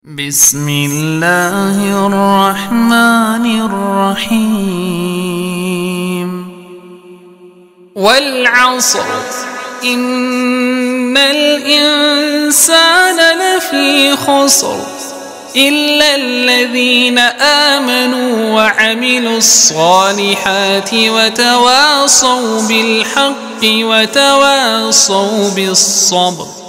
بسم الله الرحمن الرحيم والعصر إن الإنسان لفي خسر إلا الذين آمنوا وعملوا الصالحات وتواصوا بالحق وتواصوا بالصبر.